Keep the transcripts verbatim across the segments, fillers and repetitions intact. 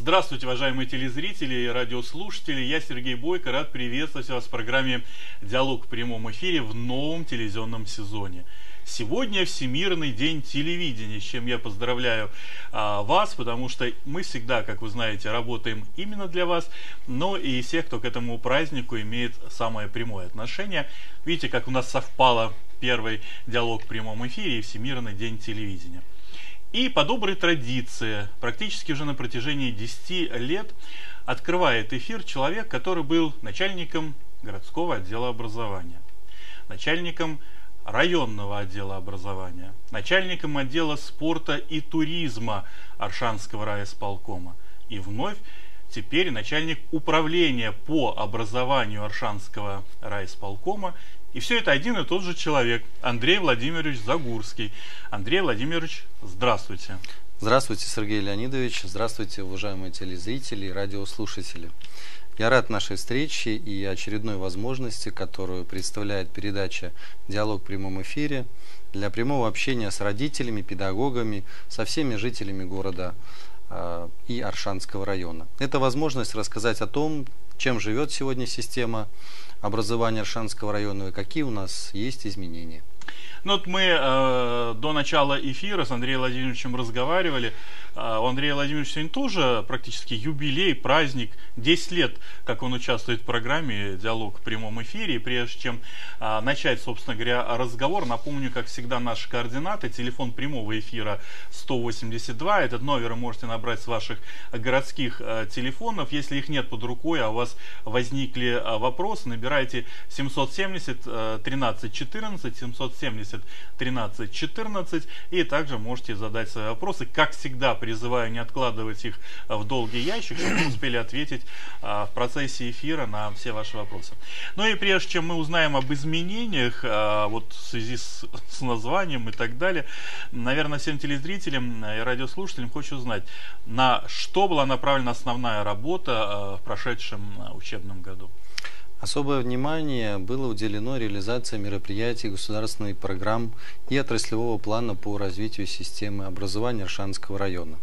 Здравствуйте, уважаемые телезрители и радиослушатели. Я Сергей Бойко, рад приветствовать вас в программе «Диалог в прямом эфире» в новом телевизионном сезоне. Сегодня Всемирный день телевидения, с чем я поздравляю а, вас, потому что мы всегда, как вы знаете, работаем именно для вас, но и всех, кто к этому празднику имеет самое прямое отношение. Видите, как у нас совпало первый диалог в прямом эфире и Всемирный день телевидения. И по доброй традиции, практически уже на протяжении десяти лет, открывает эфир человек, который был начальником городского отдела образования, начальником районного отдела образования, начальником отдела спорта и туризма Оршанского райисполкома и вновь теперь начальник управления по образованию Оршанского райисполкома. И все это один и тот же человек, Андрей Владимирович Загурский. Андрей Владимирович, здравствуйте. Здравствуйте, Сергей Леонидович. Здравствуйте, уважаемые телезрители и радиослушатели. Я рад нашей встрече и очередной возможности, которую представляет передача «Диалог в прямом эфире» для прямого общения с родителями, педагогами, со всеми жителями города э, и Оршанского района. Это возможность рассказать о том, чем живет сегодня система образования Оршанского района и какие у нас есть изменения. Ну вот мы э, до начала эфира с Андреем Владимировичем разговаривали. Э, у Андрея Владимировича сегодня тоже практически юбилей, праздник, десять лет, как он участвует в программе «Диалог в прямом эфире». И прежде чем э, начать, собственно говоря, разговор, напомню, как всегда, наши координаты. Телефон прямого эфира сто восемьдесят два. Этот номер вы можете набрать с ваших городских э, телефонов. Если их нет под рукой, а у вас возникли э, вопросы, набирайте семьсот семьдесят тринадцать четырнадцать, семьсот семьдесят тринадцать четырнадцать, и также можете задать свои вопросы. Как всегда, призываю не откладывать их в долгий ящик, чтобы мы успели ответить а, в процессе эфира на все ваши вопросы. Ну и прежде чем мы узнаем об изменениях, а, вот в связи с, с названием и так далее, наверное, всем телезрителям и радиослушателям хочу узнать, на что была направлена основная работа а, в прошедшем а, учебном году. Особое внимание было уделено реализации мероприятий государственных программ и отраслевого плана по развитию системы образования Оршанского района.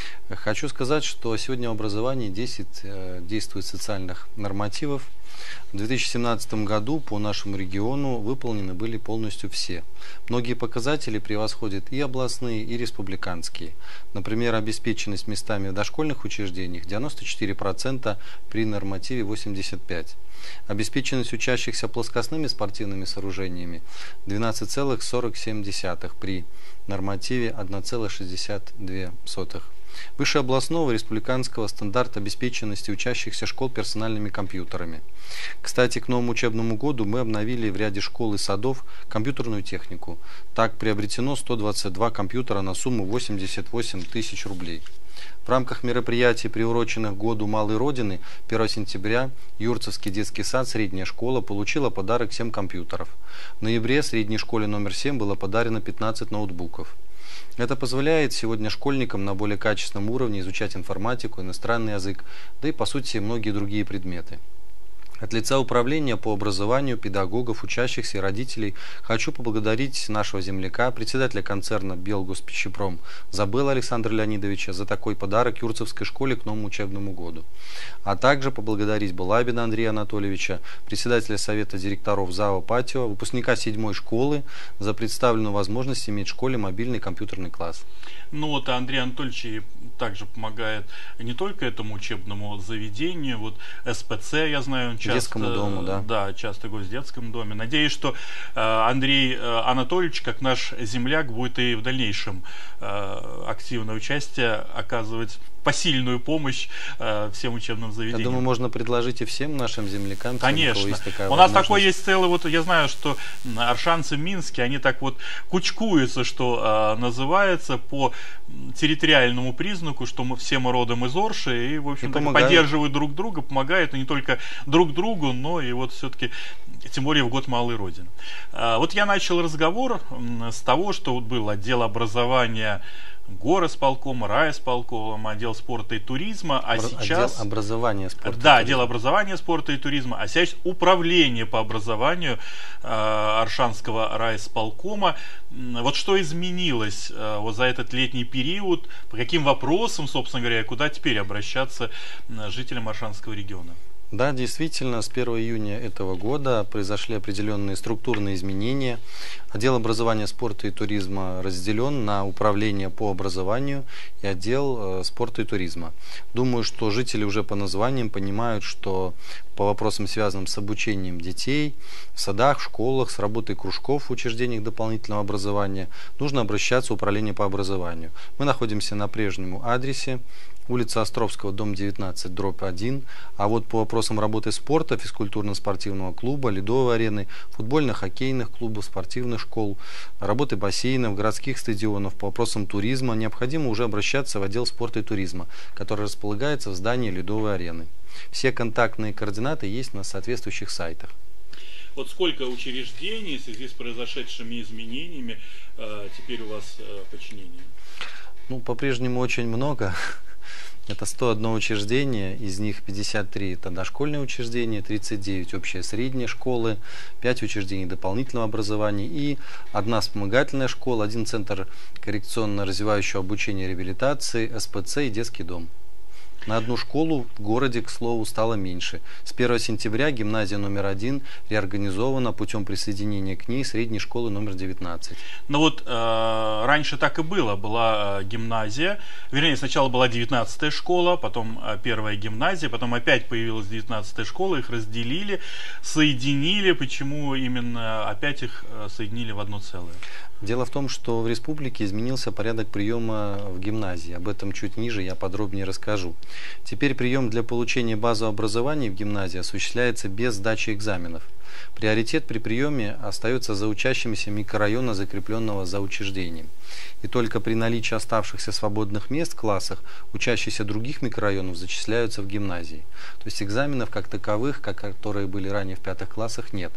Хочу сказать, что сегодня в образовании десять действует социальных нормативов. В две тысячи семнадцатом году по нашему региону выполнены были полностью все. Многие показатели превосходят и областные, и республиканские. Например, обеспеченность местами в дошкольных учреждениях девяносто четыре процента при нормативе восемьдесят пять процентов. Обеспеченность учащихся плоскостными спортивными сооружениями двенадцать целых сорок семь десятых при нормативе одна целая шестьдесят две сотых. Выше областного республиканского стандарта обеспеченности учащихся школ персональными компьютерами. Кстати, к новому учебному году мы обновили в ряде школ и садов компьютерную технику. Так приобретено сто двадцать два компьютера на сумму восемьдесят восемь тысяч рублей. В рамках мероприятий, приуроченных к году Малой Родины, первого сентября Юрцевский детский сад, средняя школа, получила подарок семь компьютеров. В ноябре средней школе номер семь было подарено пятнадцать ноутбуков. Это позволяет сегодня школьникам на более качественном уровне изучать информатику, иностранный язык, да и по сути многие другие предметы. От лица управления по образованию педагогов, учащихся и родителей хочу поблагодарить нашего земляка, председателя концерна «Белгоспищепром» Забыла Александра Леонидовича за такой подарок Юрцевской школе к новому учебному году. А также поблагодарить Балабина Андрея Анатольевича, председателя совета директоров ЗАО «Патио», выпускника седьмой школы за представленную возможность иметь в школе мобильный компьютерный класс. Ну вот Андрей Анатольевич также помогает не только этому учебному заведению, вот СПЦ, я знаю, он часто, детскому дому, да. Да, часто гость в детском доме. Надеюсь, что э, Андрей э, Анатольевич, как наш земляк, будет и в дальнейшем э, активное участие оказывать, посильную помощь э, всем учебным заведениям. Я думаю, можно предложить и всем нашим землякам. Конечно. У, у нас такой есть целый, вот я знаю, что оршанцы в Минске, они так вот кучкуются, что э, называется, по территориальному признаку, что мы все мы родом из Орши, и, в общем, поддерживают друг друга, помогают, и не только друг другу, но и вот все-таки, тем более в год Малой Родины. Э, вот я начал разговор с того, что вот был отдел образования горосполком, райисполком, отдел спорта и туризма, а Отдел сейчас... образования спорта. Да, отдел образования, спорта и туризма, а сейчас управление по образованию э, Оршанского райисполкома. Вот что изменилось э, вот за этот летний период, по каким вопросам, собственно говоря, и куда теперь обращаться жителям Оршанского региона? Да, действительно, с первого июня этого года произошли определенные структурные изменения. Отдел образования, спорта и туризма разделен на управление по образованию и отдел спорта и туризма. Думаю, что жители уже по названиям понимают, что по вопросам, связанным с обучением детей в садах, в школах, с работой кружков в учреждениях дополнительного образования, нужно обращаться в управление по образованию. Мы находимся на прежнем адресе, улица Островского, дом девятнадцать, дробь один. А вот по вопросам работы спорта, физкультурно-спортивного клуба, ледовой арены, футбольно-хоккейных клубов, спортивных школ, работы бассейнов, городских стадионов, по вопросам туризма, необходимо уже обращаться в отдел спорта и туризма, который располагается в здании ледовой арены. Все контактные координаты есть на соответствующих сайтах. Вот сколько учреждений в связи с произошедшими изменениями э, теперь у вас э, подчинение? Ну, по-прежнему очень много. Это сто одно учреждение, из них пятьдесят три это дошкольные учреждения, тридцать девять общие средние школы, пять учреждений дополнительного образования и одна вспомогательная школа, один центр коррекционно-развивающего обучения и реабилитации, эс пэ цэ и детский дом. На одну школу в городе, к слову, стало меньше. С первого сентября гимназия номер один реорганизована путем присоединения к ней средней школы номер девятнадцать. Ну вот э, раньше так и было. Была э, гимназия, вернее, сначала была девятнадцатая школа, потом э, первая гимназия, потом опять появилась девятнадцатая школа, их разделили, соединили. Почему именно опять их э, соединили в одно целое? Дело в том, что в республике изменился порядок приема в гимназии. Об этом чуть ниже я подробнее расскажу. Теперь прием для получения базового образования в гимназии осуществляется без сдачи экзаменов. Приоритет при приеме остается за учащимися микрорайона, закрепленного за учреждением. И только при наличии оставшихся свободных мест в классах учащиеся других микрорайонов зачисляются в гимназии. То есть экзаменов как таковых, как которые были ранее в пятых классах, нет.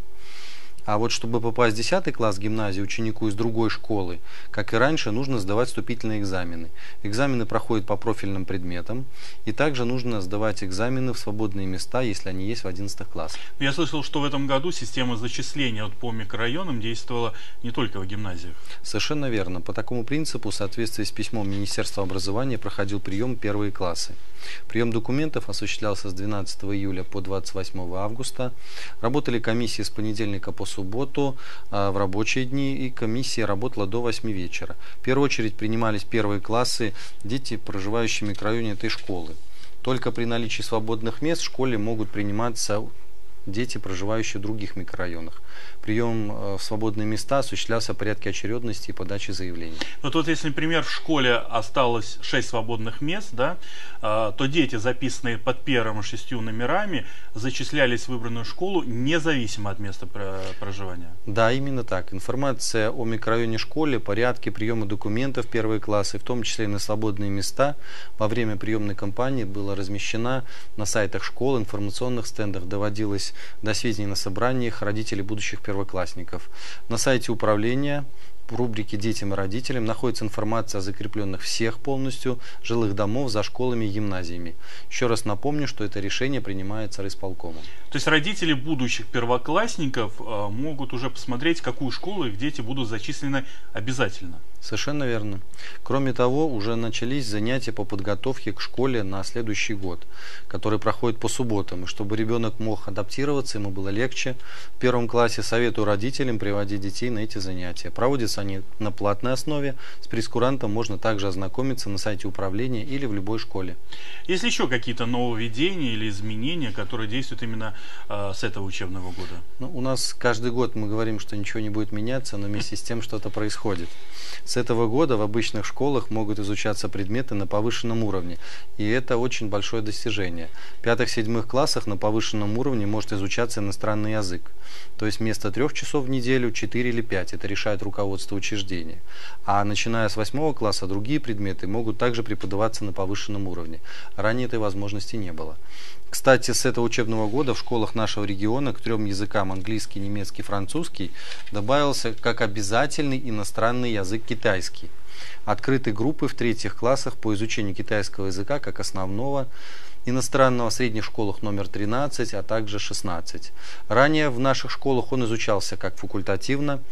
А вот чтобы попасть в десятый класс гимназии ученику из другой школы, как и раньше, нужно сдавать вступительные экзамены. Экзамены проходят по профильным предметам, и также нужно сдавать экзамены в свободные места, если они есть в одиннадцатых классах. Я слышал, что в этом году система зачисления вот по микрорайонам действовала не только в гимназиях. Совершенно верно. По такому принципу, в соответствии с письмом Министерства образования, проходил прием первые классы. Прием документов осуществлялся с двенадцатого июля по двадцать восьмое августа. Работали комиссии с понедельника по субботу в рабочие дни, и комиссия работала до восьми вечера. В первую очередь принимались первые классы, дети, проживающие в микрорайоне этой школы. Только при наличии свободных мест в школе могут приниматься дети, проживающие в других микрорайонах. Прием в свободные места осуществлялся в порядке очередности и подачи заявлений. Вот, вот если, например, в школе осталось шесть свободных мест, да, то дети, записанные под первым шестью номерами, зачислялись в выбранную школу независимо от места проживания. Да, именно так. Информация о микрорайоне школе, порядке приема документов в первые классы, в том числе и на свободные места, во время приемной кампании была размещена на сайтах школ, информационных стендах, доводилась до сведений на собраниях родителей будущих первоклассников. На сайте управления в рубрике «Детям и родителям» находится информация о закрепленных всех полностью жилых домов за школами и гимназиями. Еще раз напомню, что это решение принимается райисполкомом. То есть родители будущих первоклассников э, могут уже посмотреть, в какую школу их дети будут зачислены обязательно. Совершенно верно. Кроме того, уже начались занятия по подготовке к школе на следующий год, которые проходят по субботам. И чтобы ребенок мог адаптироваться, ему было легче, в первом классе советую родителям приводить детей на эти занятия. Проводятся они на платной основе. С прейскурантом можно также ознакомиться на сайте управления или в любой школе. Есть ли еще какие-то нововведения или изменения, которые действуют именно э, с этого учебного года? Ну, у нас каждый год мы говорим, что ничего не будет меняться, но вместе с тем что-то происходит. С этого года в обычных школах могут изучаться предметы на повышенном уровне, и это очень большое достижение. В пятых-седьмых классах на повышенном уровне может изучаться иностранный язык. То есть вместо трех часов в неделю четыре или пять. Это решает руководство пожалуйста, учреждение. А начиная с восьмого класса другие предметы могут также преподаваться на повышенном уровне. Ранее этой возможности не было. Кстати, с этого учебного года в школах нашего региона к трем языкам английский, немецкий, французский добавился как обязательный иностранный язык китайский. Открыты группы в третьих классах по изучению китайского языка как основного иностранного в средних школах номер тринадцать, а также шестнадцать. Ранее в наших школах он изучался как факультативно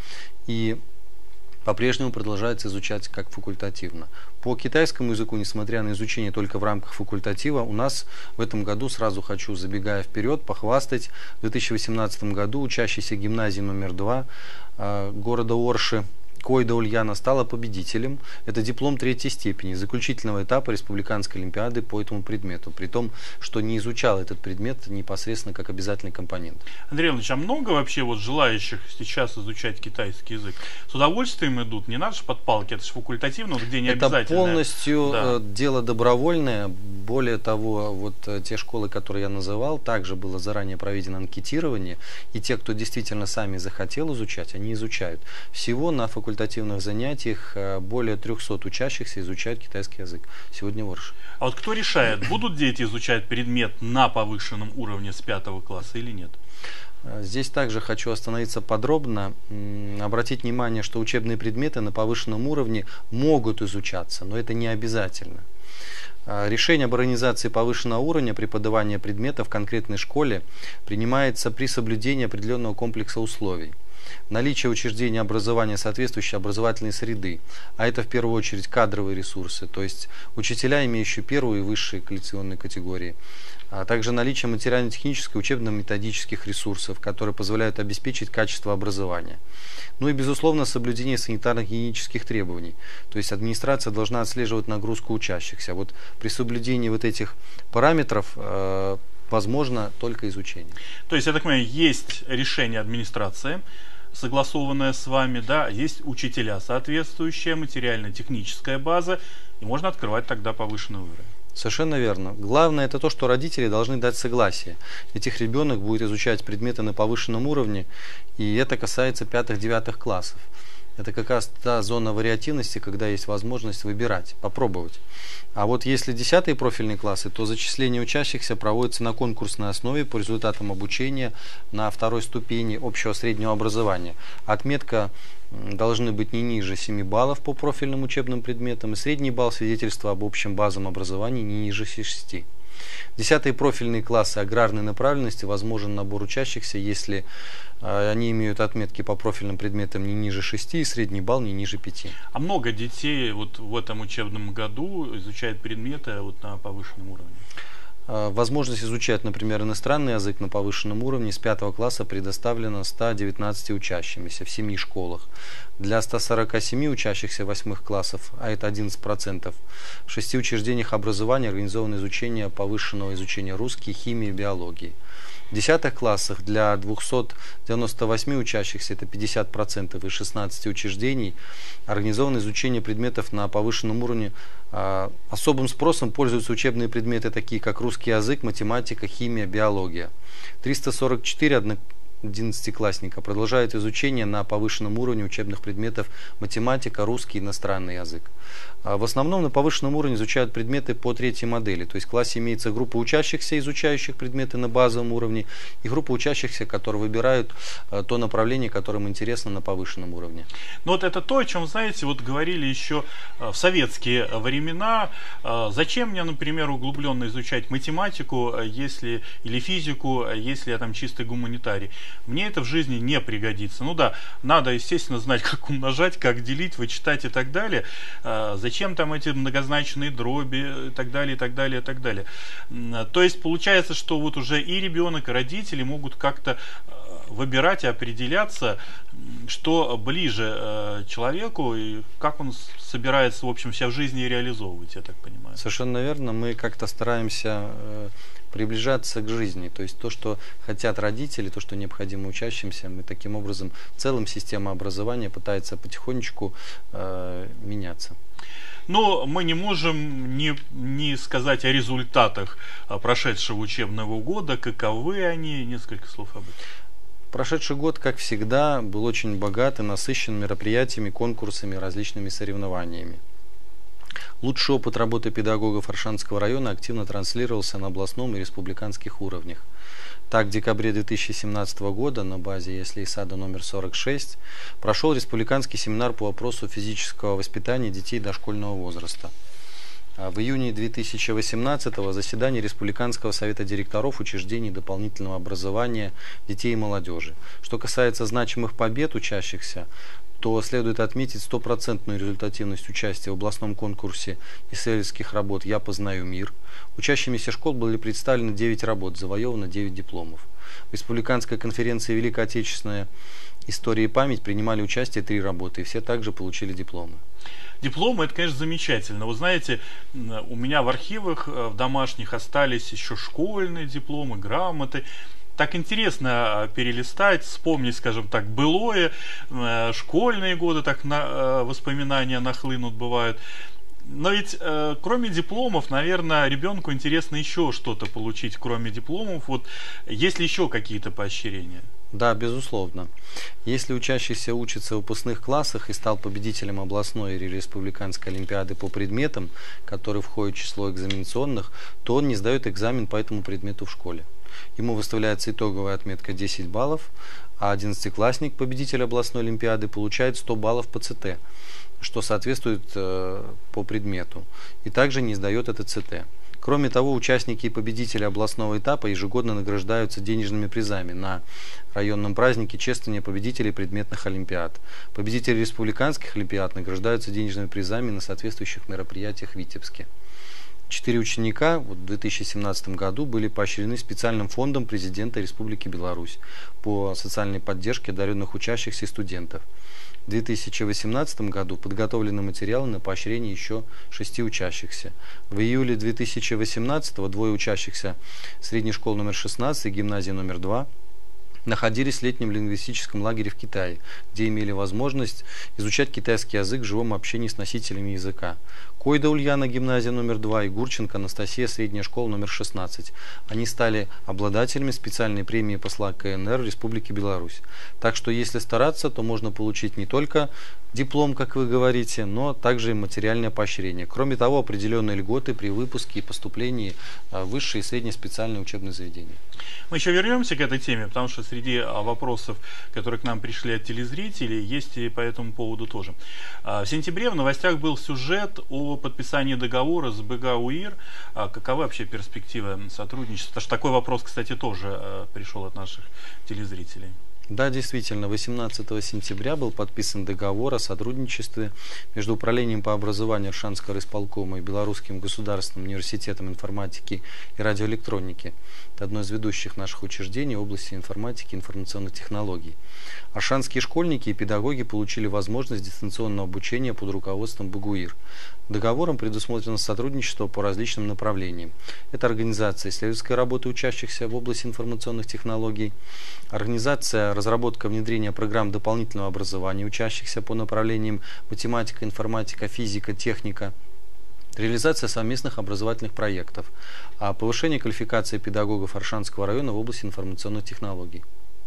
и по-прежнему продолжается изучать как факультативно. По китайскому языку, несмотря на изучение только в рамках факультатива, у нас в этом году, сразу хочу, забегая вперед, похвастать, в две тысячи восемнадцатом году учащийся гимназии номер два э, города Орши Койда Ульяна стала победителем. Это диплом третьей степени заключительного этапа республиканской олимпиады по этому предмету, при том, что не изучал этот предмет непосредственно как обязательный компонент. Андрей Иванович, а много вообще вот желающих сейчас изучать китайский язык? С удовольствием идут? Не надо же под палки, это же факультативно, вот где не это обязательно. Это полностью да. дело добровольное. Более того, вот те школы, которые я называл, также было заранее проведено анкетирование, и те, кто действительно сами захотел изучать, они изучают. Всего на факультативном факультативных занятиях более трёхсот учащихся изучают китайский язык сегодня в Орше. А вот кто решает, будут дети изучать предмет на повышенном уровне с пятого класса или нет? Здесь также хочу остановиться подробно, обратить внимание, что учебные предметы на повышенном уровне могут изучаться, но это не обязательно. Решение об организации повышенного уровня преподавания предмета в конкретной школе принимается при соблюдении определенного комплекса условий. Наличие учреждения образования соответствующей образовательной среды, а это в первую очередь кадровые ресурсы, то есть учителя, имеющие первую и высшие квалификационные категории, а также наличие материально-технических и учебно-методических ресурсов, которые позволяют обеспечить качество образования. Ну и, безусловно, соблюдение санитарно-гигиенических требований, то есть администрация должна отслеживать нагрузку учащихся. Вот при соблюдении вот этих параметров э, возможно только изучение. То есть, я так понимаю, есть решение администрации, согласованная с вами, да, есть учителя, соответствующая материально-техническая база, и можно открывать тогда повышенный уровень. Совершенно верно. Главное это то, что родители должны дать согласие. Ведь их ребенок будет изучать предметы на повышенном уровне, и это касается пятых-девятых классов. Это как раз та зона вариативности, когда есть возможность выбирать, попробовать. А вот если десятые профильные классы, то зачисление учащихся проводится на конкурсной основе по результатам обучения на второй ступени общего среднего образования. Отметка должны быть не ниже семи баллов по профильным учебным предметам, и средний балл свидетельства об общем базовом образовании не ниже шести. Десятые профильные классы аграрной направленности возможен набор учащихся, если э, они имеют отметки по профильным предметам не ниже шести и средний балл не ниже пяти. А много детей вот в этом учебном году изучают предметы вот на повышенном уровне? Возможность изучать, например, иностранный язык на повышенном уровне с пятого класса предоставлена ста девятнадцати учащимися в семи школах. Для ста сорока семи учащихся восьмых классов, а это одиннадцать процентов, в шести учреждениях образования организовано изучение повышенного изучения русский, химии и биологии. В десятых классах для двухсот девяноста восьми учащихся, это пятьдесят процентов, из шестнадцати учреждений, организовано изучение предметов на повышенном уровне. Особым спросом пользуются учебные предметы, такие как русский язык, математика, химия, биология. триста сорок четыре одиннадцатиклассника продолжают изучение на повышенном уровне учебных предметов математика, русский, иностранный язык. В основном на повышенном уровне изучают предметы по третьей модели, то есть в классе имеется группа учащихся, изучающих предметы на базовом уровне, и группа учащихся, которые выбирают то направление, которое им интересно на повышенном уровне. Ну вот это то, о чем, знаете, вот говорили еще в советские времена. Зачем мне, например, углубленно изучать математику, если, или физику, если я там чистый гуманитарий? Мне это в жизни не пригодится. Ну да, надо, естественно, знать, как умножать, как делить, вычитать и так далее. Зачем там эти многозначные дроби и так далее, и так далее, и так далее. То есть получается, что вот уже и ребенок, и родители могут как-то выбирать и определяться, что ближе человеку и как он собирается, в общем, себя в жизни реализовывать, я так понимаю. Совершенно верно. Мы как-то стараемся приближаться к жизни, то есть то, что хотят родители, то, что необходимо учащимся, мы таким образом, целым система образования пытается потихонечку э, меняться. Но мы не можем не, не сказать о результатах прошедшего учебного года, каковы они, несколько слов об этом. Прошедший год, как всегда, был очень богат и насыщен мероприятиями, конкурсами, различными соревнованиями. Лучший опыт работы педагогов Оршанского района активно транслировался на областном и республиканских уровнях. Так, в декабре две тысячи семнадцатого года на базе ЕСЛИ-сада номер сорок шесть прошел республиканский семинар по вопросу физического воспитания детей дошкольного возраста. В июне две тысячи восемнадцатого заседание Республиканского совета директоров учреждений дополнительного образования детей и молодежи. Что касается значимых побед учащихся, то следует отметить стопроцентную результативность участия в областном конкурсе исследовательских работ «Я познаю мир». Учащимися школ были представлены девять работ, завоевано девять дипломов. В Республиканской конференции «Великая Отечественная история и память» принимали участие три работы, и все также получили дипломы. Дипломы — это, конечно, замечательно. Вы знаете, у меня в архивах в домашних остались еще школьные дипломы, грамоты. Так интересно перелистать, вспомнить, скажем так, былое, школьные годы, так на, воспоминания нахлынут, бывают. Но ведь э, кроме дипломов, наверное, ребенку интересно еще что-то получить, кроме дипломов. Вот есть ли еще какие-то поощрения? Да, безусловно. Если учащийся учится в выпускных классах и стал победителем областной или республиканской олимпиады по предметам, которые входят в число экзаменационных, то он не сдает экзамен по этому предмету в школе. Ему выставляется итоговая отметка десять баллов, а одиннадцатиклассник, победитель областной олимпиады, получает сто баллов по ЦТ, что соответствует э, по предмету, и также не сдает это ЦТ. Кроме того, участники и победители областного этапа ежегодно награждаются денежными призами на районном празднике чествования победителей предметных олимпиад. Победители республиканских олимпиад награждаются денежными призами на соответствующих мероприятиях в Витебске. Четыре ученика вот, в две тысячи семнадцатом году были поощрены специальным фондом президента Республики Беларусь по социальной поддержке одаренных учащихся и студентов. В две тысячи восемнадцатом году подготовлены материалы на поощрение еще шести учащихся. В июле две тысячи восемнадцатого двое учащихся средней школы номер шестнадцать и гимназии номер два находились в летнем лингвистическом лагере в Китае, где имели возможность изучать китайский язык в живом общении с носителями языка. Койда Ульяна, гимназия номер два, и Гурченко Анастасия, средняя школа номер шестнадцать. Они стали обладателями специальной премии посла КНР в Республике Беларусь. Так что, если стараться, то можно получить не только диплом, как вы говорите, но также и материальное поощрение. Кроме того, определенные льготы при выпуске и поступлении в высшие и средние специальные учебные заведения. Мы еще вернемся к этой теме, потому что среди вопросов, которые к нам пришли от телезрителей, есть и по этому поводу тоже. В сентябре в новостях был сюжет о подписании договора с БГАУИР. Каковы вообще перспективы сотрудничества? Потому что такой вопрос, кстати, тоже пришел от наших телезрителей. Да, действительно, восемнадцатого сентября был подписан договор о сотрудничестве между Управлением по образованию Оршанского райисполкома и Белорусским государственным университетом информатики и радиоэлектроники. Это одно из ведущих наших учреждений в области информатики и информационных технологий. Оршанские школьники и педагоги получили возможность дистанционного обучения под руководством БГУИР. Договором предусмотрено сотрудничество по различным направлениям. Это организация исследовательской работы учащихся в области информационных технологий, организация разработка внедрения программ дополнительного образования учащихся по направлениям математика, информатика, физика, техника, реализация совместных образовательных проектов, а повышение квалификации педагогов Оршанского района в области информационных технологий.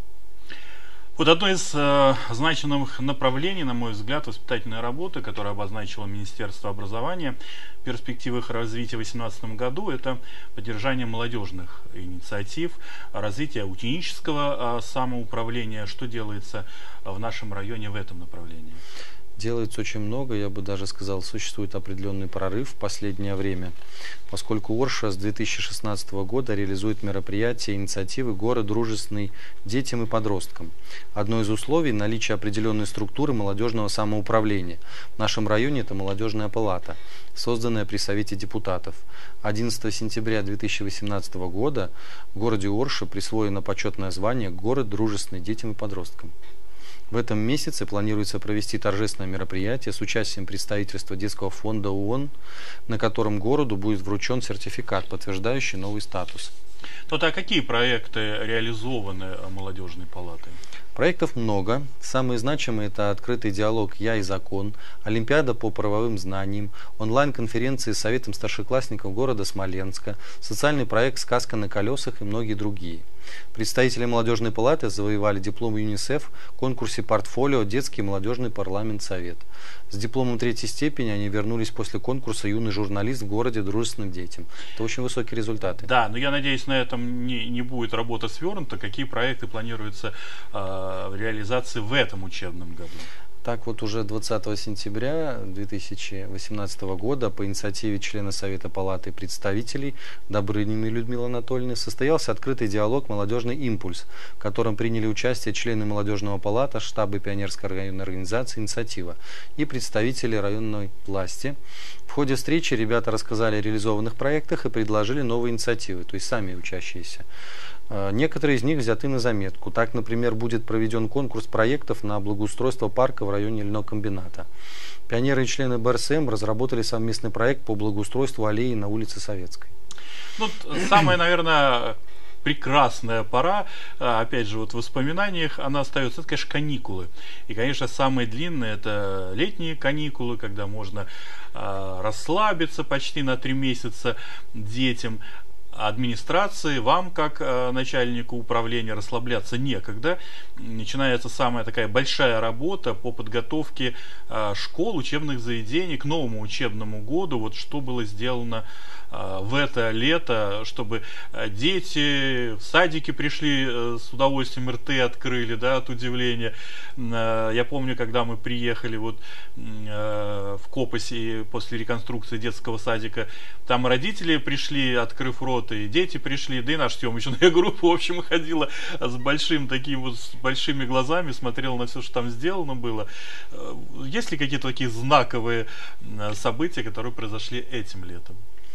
Вот одно из э, значимых направлений, на мой взгляд, воспитательной работы, которое обозначило Министерство образования, перспективы их развития в две тысячи восемнадцатом году, это поддержание молодежных инициатив, развитие ученического э, самоуправления. Что делается в нашем районе в этом направлении? Делается очень много, я бы даже сказал, существует определенный прорыв в последнее время, поскольку Орша с две тысячи шестнадцатого года реализует мероприятия и инициативы «Город дружественный детям и подросткам». Одно из условий – наличие определенной структуры молодежного самоуправления. В нашем районе это молодежная палата, созданная при Совете депутатов. одиннадцатого сентября две тысячи восемнадцатого года в городе Орша присвоено почетное звание «Город дружественный детям и подросткам». В этом месяце планируется провести торжественное мероприятие с участием представительства Детского фонда ООН, на котором городу будет вручен сертификат, подтверждающий новый статус. Ну, а какие проекты реализованы молодежной палатой? Проектов много. Самые значимые – это открытый диалог «Я и закон», Олимпиада по правовым знаниям, онлайн-конференции с Советом старшеклассников города Смоленска, социальный проект «Сказка на колесах» и многие другие. Представители молодежной палаты завоевали диплом ЮНИСЕФ в конкурсе «Портфолио. Детский и молодежный парламент Совет». С дипломом третьей степени они вернулись после конкурса «Юный журналист в городе дружественным детям». Это очень высокие результаты. Да, но я надеюсь, на этом не, не будет работа свернута. Какие проекты планируются э, в реализации в этом учебном году? Так вот, уже двадцатого сентября две тысячи восемнадцатого года по инициативе члена Совета Палаты и представителей Добрыниной Людмилы Анатольевны состоялся открытый диалог «Молодежный импульс», в котором приняли участие члены Молодежного палата, штаба Пионерской районной организации «Инициатива» и представители районной власти. В ходе встречи ребята рассказали о реализованных проектах и предложили новые инициативы, то есть сами учащиеся. Некоторые из них взяты на заметку. Так, например, будет проведен конкурс проектов на благоустройство парка в районе льнокомбината. Пионеры и члены Б Р С М разработали совместный проект по благоустройству аллеи на улице Советской. Ну, самое, наверное, прекрасная пора, опять же, вот в воспоминаниях она остается, это, конечно, каникулы. И, конечно, самые длинные это летние каникулы, когда можно расслабиться почти на три месяца детям. Администрации, вам, как э, начальнику управления, расслабляться некогда. Начинается самая такая большая работа по подготовке э, школ, учебных заведений к новому учебному году. Вот что было сделано э, в это лето, чтобы э, дети в садике пришли э, с удовольствием, рты открыли, да, от удивления. Э, я помню, когда мы приехали вот э, в Копоси после реконструкции детского садика, там родители пришли, открыв рот, и дети пришли, да и наша съемочная группа, в общем, ходила с большим таким вот, с большими глазами, смотрела на все, что там сделано было. Есть ли какие-то такие знаковые события, которые произошли этим летом?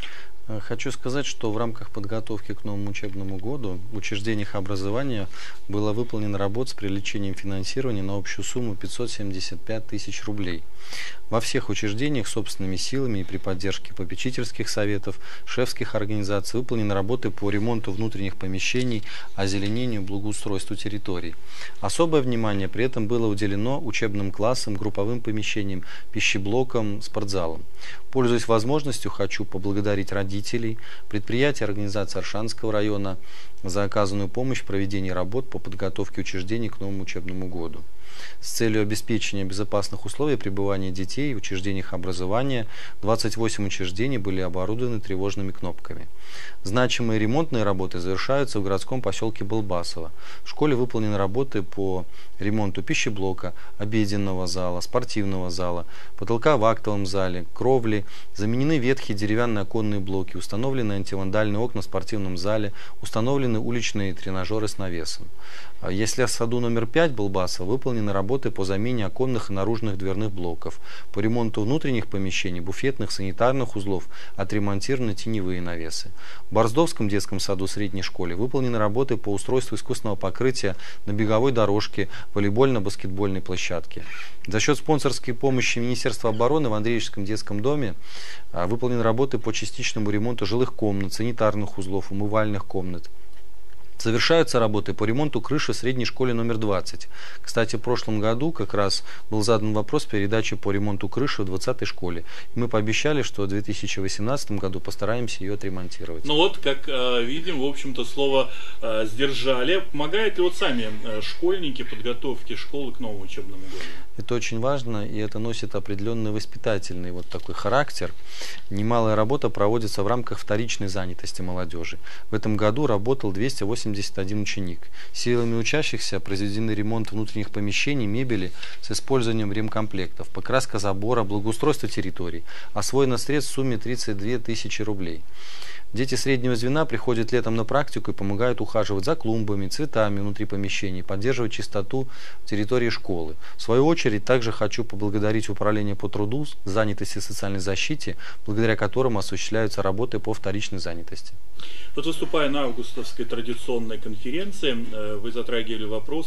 Хочу сказать, что в рамках подготовки к новому учебному году в учреждениях образования была выполнена работа с привлечением финансирования на общую сумму пятьсот семьдесят пять тысяч рублей. Во всех учреждениях собственными силами и при поддержке попечительских советов, шефских организаций выполнены работы по ремонту внутренних помещений, озеленению, благоустройству территорий. Особое внимание при этом было уделено учебным классам, групповым помещениям, пищеблокам, спортзалам. Пользуясь возможностью, хочу поблагодарить родителей, предприятия организации Аршанского района за оказанную помощь в проведении работ по подготовке учреждений к новому учебному году. С целью обеспечения безопасных условий пребывания детей в учреждениях образования двадцать восемь учреждений были оборудованы тревожными кнопками. Значимые ремонтные работы завершаются в городском поселке Балбасово. В школе выполнены работы по ремонту пищеблока, обеденного зала, спортивного зала, потолка в актовом зале, кровли, заменены ветхие деревянные оконные блоки, установлены антивандальные окна в спортивном зале, установлены уличные тренажеры с навесом. Если в саду номер пять Балбасова выполнены работы по замене оконных и наружных дверных блоков, по ремонту внутренних помещений, буфетных, санитарных узлов, отремонтированы теневые навесы. В Борздовском детском саду средней школе выполнены работы по устройству искусственного покрытия на беговой дорожке, волейбольно-баскетбольной площадке. За счет спонсорской помощи Министерства обороны в Андреевском детском доме выполнены работы по частичному ремонту жилых комнат, санитарных узлов, умывальных комнат. Завершаются работы по ремонту крыши в средней школе номер двадцать. Кстати, в прошлом году как раз был задан вопрос передачи по ремонту крыши в двадцатой школе. И мы пообещали, что в две тысячи восемнадцатом году постараемся ее отремонтировать. Ну вот, как э, видим, в общем-то, слово э, сдержали. Помогают ли вот сами э, школьники подготовке школы к новому учебному году? Это очень важно, и это носит определенный воспитательный вот такой характер. Немалая работа проводится в рамках вторичной занятости молодежи. В этом году работал двести восемьдесят один ученик. Силами учащихся произведены ремонт внутренних помещений, мебели с использованием ремкомплектов, покраска забора, благоустройство территорий. Освоено средств в сумме тридцать две тысячи рублей. Дети среднего звена приходят летом на практику и помогают ухаживать за клумбами, цветами внутри помещений, поддерживать чистоту территории школы. В свою очередь, также хочу поблагодарить Управление по труду, занятости и социальной защите, благодаря которому осуществляются работы по вторичной занятости. Вот, выступая на августовской традиционной конференции, вы затрагивали вопрос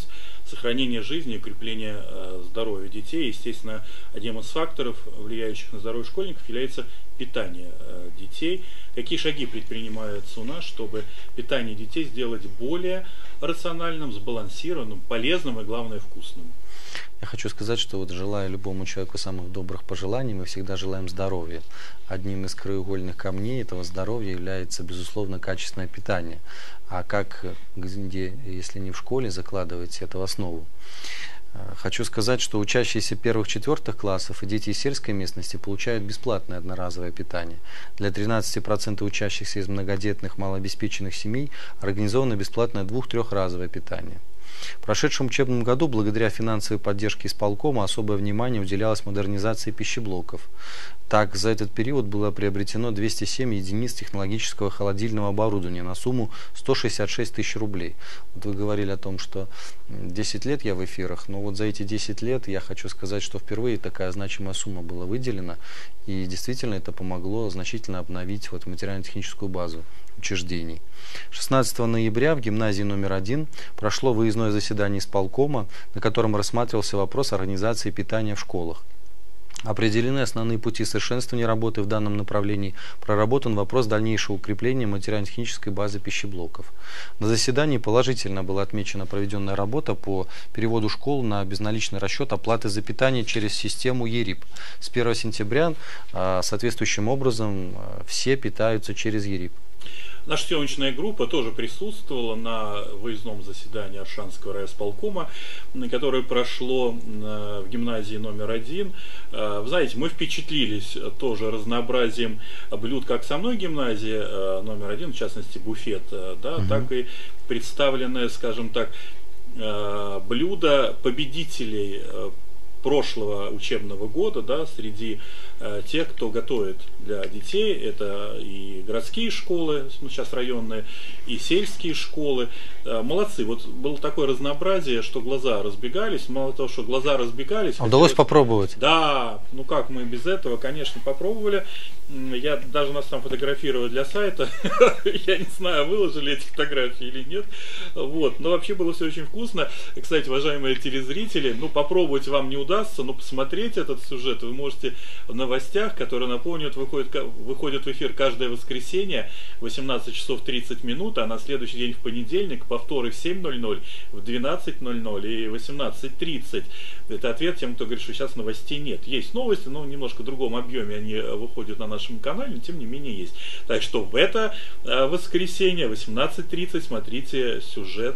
сохранения жизни и укрепления здоровья детей. Естественно, одним из факторов, влияющих на здоровье школьников, является питание детей. Какие шаги предпринимаются у нас, чтобы питание детей сделать более рациональным, сбалансированным, полезным и, главное, вкусным? Я хочу сказать, что вот желаю любому человеку самых добрых пожеланий, мы всегда желаем здоровья. Одним из краеугольных камней этого здоровья является, безусловно, качественное питание. А как, где, если не в школе, закладывать это в основу? Хочу сказать, что учащиеся первых-четвертых классов и дети из сельской местности получают бесплатное одноразовое питание. Для тринадцати процентов учащихся из многодетных малообеспеченных семей организовано бесплатное двух-трехразовое питание. В прошедшем учебном году, благодаря финансовой поддержке исполкома, особое внимание уделялось модернизации пищеблоков. Так, за этот период было приобретено двести семь единиц технологического холодильного оборудования на сумму сто шестьдесят шесть тысяч рублей. Вот вы говорили о том, что десять лет я в эфирах, но вот за эти десять лет я хочу сказать, что впервые такая значимая сумма была выделена, и действительно это помогло значительно обновить вот материально-техническую базу учреждений. шестнадцатого ноября в гимназии номер один прошло выездное заседание исполкома, на котором рассматривался вопрос организации питания в школах. Определены основные пути совершенствования работы в данном направлении, проработан вопрос дальнейшего укрепления материально-технической базы пищеблоков. На заседании положительно была отмечена проведенная работа по переводу школ на безналичный расчет оплаты за питание через систему ЕРИП. С первого сентября соответствующим образом все питаются через ЕРИП. Наша съемочная группа тоже присутствовала на выездном заседании Аршанского райисполкома, которое прошло в гимназии номер один. Вы знаете, мы впечатлились тоже разнообразием блюд как самой гимназии номер один, в частности буфет, да, угу. так и представленное, скажем так, блюда победителей прошлого учебного года, да, среди э, тех, кто готовит для детей. Это и городские школы, ну, сейчас районные, и сельские школы. Э, молодцы. Вот было такое разнообразие, что глаза разбегались. Мало того, что глаза разбегались. Удалось хотелось... попробовать? Да, ну как мы без этого, конечно, попробовали. Я даже нас там фотографировал для сайта. Я не знаю, выложили эти фотографии или нет. Вот. Но вообще было все очень вкусно. И, кстати, уважаемые телезрители, ну попробовать вам не удастся, но посмотреть этот сюжет вы можете в новостях, которые, напомню, выходят, выходят в эфир каждое воскресенье в восемнадцать часов тридцать минут, а на следующий день в понедельник повторы в семь ноль ноль, в двенадцать ноль ноль и восемнадцать тридцать. Это ответ тем, кто говорит, что сейчас новостей нет. Есть новости, но немножко в другом объеме они выходят на нашем канале, но тем не менее есть. Так что в это воскресенье восемнадцать тридцать смотрите сюжет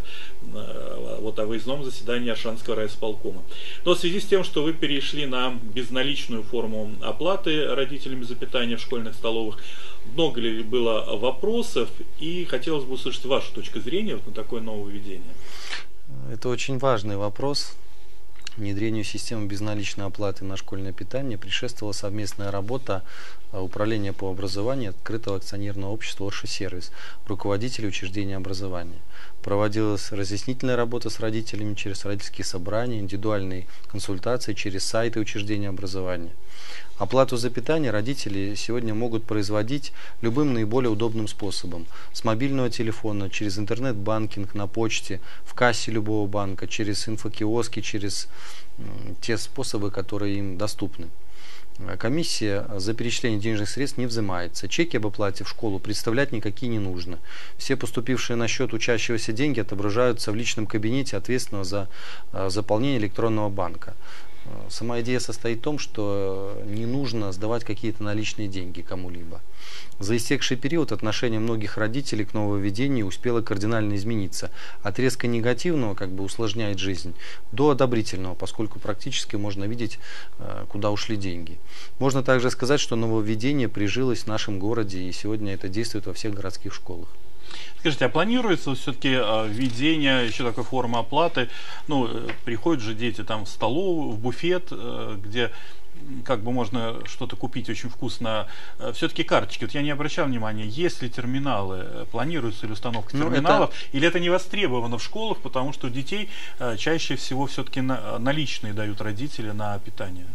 вот о выездном заседании Аршанского райисполкома. Но в связи с тем, что вы перешли на безналичную форму оплаты родителями за питание в школьных столовых, много ли было вопросов, и хотелось бы услышать вашу точку зрения вот на такое нововведение. Это очень важный вопрос. Внедрению системы безналичной оплаты на школьное питание предшествовала совместная работа Управления по образованию открытого акционерного общества «Орши-сервис», руководителей учреждения образования. Проводилась разъяснительная работа с родителями через родительские собрания, индивидуальные консультации через сайты учреждения образования. Оплату за питание родители сегодня могут производить любым наиболее удобным способом. С мобильного телефона, через интернет-банкинг, на почте, в кассе любого банка, через инфокиоски, через те способы, которые им доступны. Комиссия за перечисление денежных средств не взимается. Чеки об оплате в школу представлять никакие не нужно. Все поступившие на счет учащегося деньги отображаются в личном кабинете ответственного за заполнение электронного банка. Сама идея состоит в том, что не нужно сдавать какие-то наличные деньги кому-либо. За истекший период отношение многих родителей к нововведению успело кардинально измениться. От резко негативного, как бы усложняет жизнь, до одобрительного, поскольку практически можно видеть, куда ушли деньги. Можно также сказать, что нововведение прижилось в нашем городе, и сегодня это действует во всех городских школах. Скажите, а планируется все-таки введение еще такой формы оплаты? Ну, приходят же дети там в столовую, в буфет, где как бы можно что-то купить очень вкусно. Все-таки карточки. Вот я не обращал внимания, есть ли терминалы, планируется ли установка ну, терминалов, это... или это не востребовано в школах, потому что детей чаще всего все-таки наличные дают родители на питание?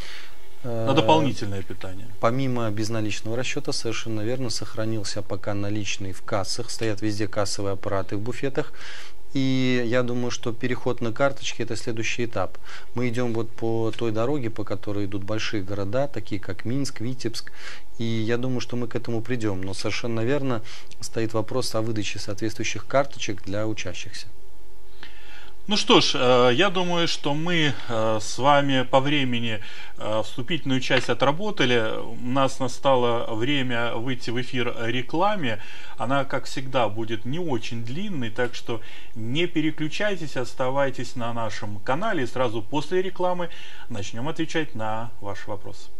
На дополнительное питание. Помимо безналичного расчета, совершенно верно, сохранился пока наличный в кассах. Стоят везде кассовые аппараты в буфетах. И я думаю, что переход на карточки – это следующий этап. Мы идем вот по той дороге, по которой идут большие города, такие как Минск, Витебск. И я думаю, что мы к этому придем. Но совершенно верно стоит вопрос о выдаче соответствующих карточек для учащихся. Ну что ж, я думаю, что мы с вами по времени вступительную часть отработали. У нас настало время выйти в эфир о рекламе. Она, как всегда, будет не очень длинной, так что не переключайтесь, оставайтесь на нашем канале. И сразу после рекламы начнем отвечать на ваши вопросы.